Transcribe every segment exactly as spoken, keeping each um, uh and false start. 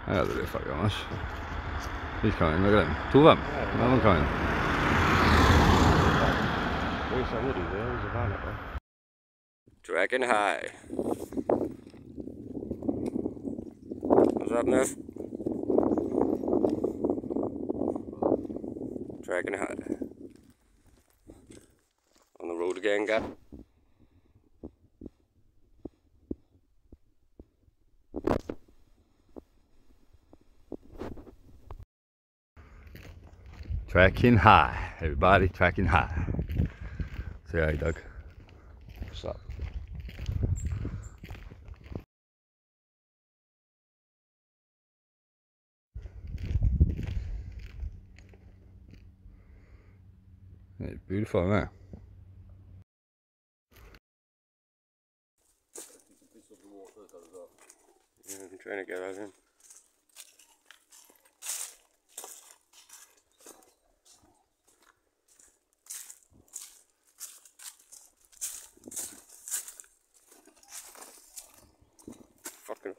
There's a little fucker on us. He's coming, look at him. Two of them. Yeah, Another one coming. There's somebody there, there's a van up there. Dragon high. What's up, Neff? Dragon high. On the road again, guy. Tracking high, everybody tracking high. Say hi, Doug. What's up? It's beautiful, isn't it? Yeah, I'm trying to get that in. Fucking.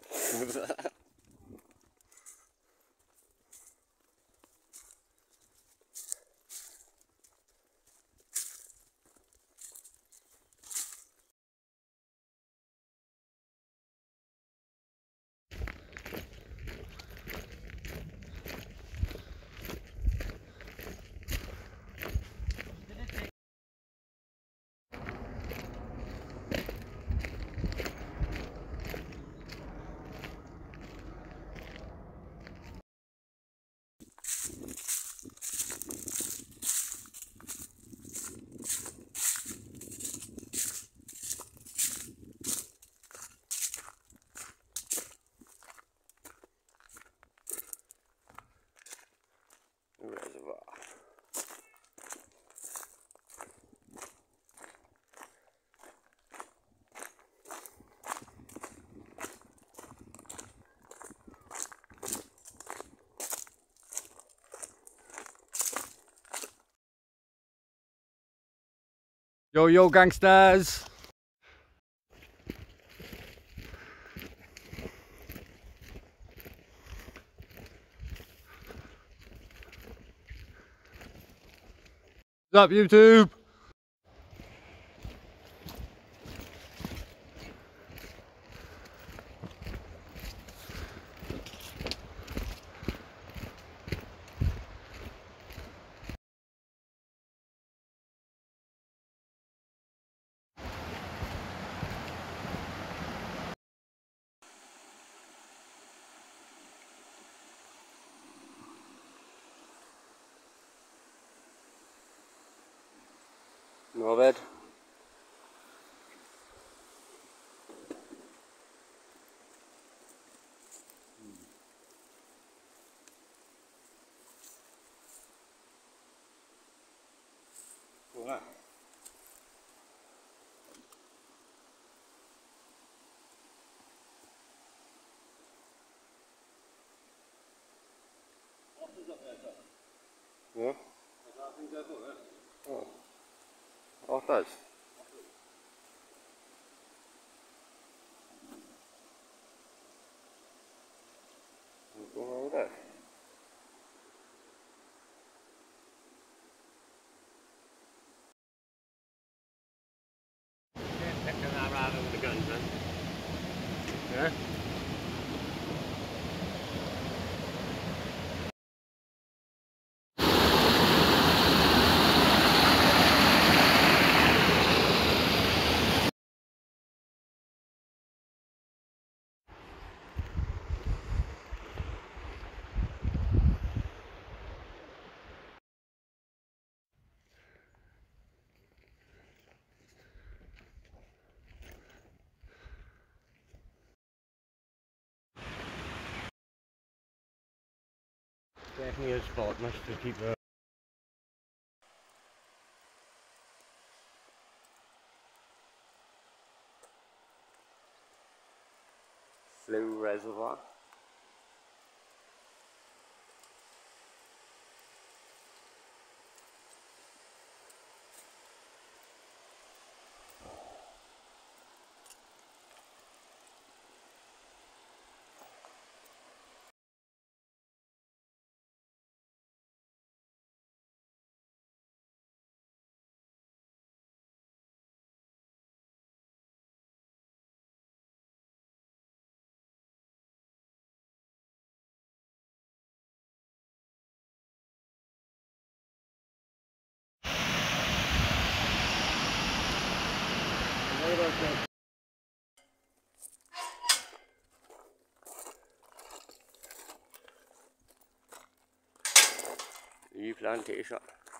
Reservoir. Yo, yo, gangsters! What's up, YouTube? No bed. What? Yeah? Oh. What does? What's going on with that? Picking that around with the guns, man. Yeah? Definitely a spot, must to keep the Flue Reservoir. det godt så. Nye plantager.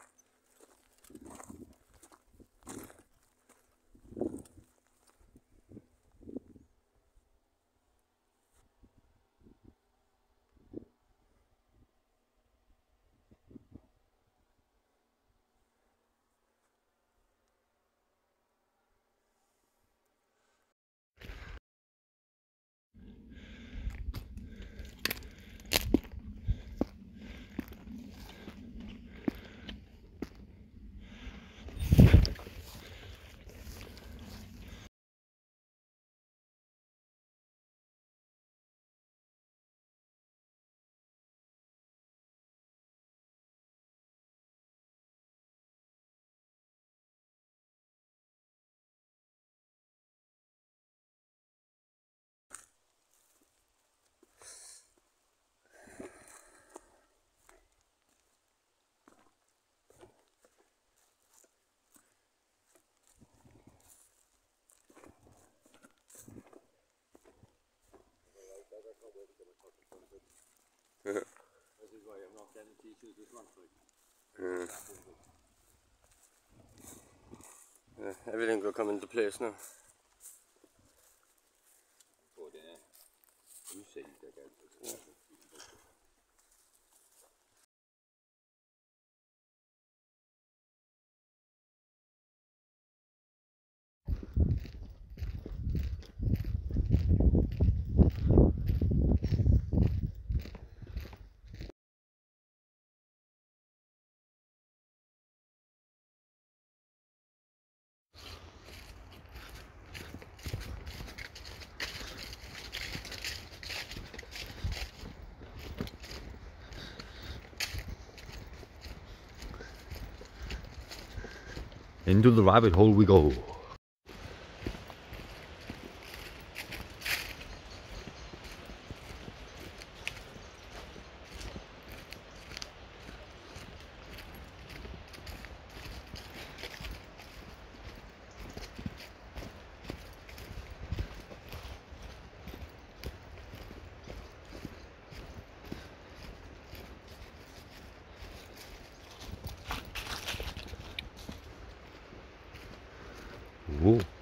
Mm. Yeah, everything will come into place now. Into the rabbit hole we go. Whoa.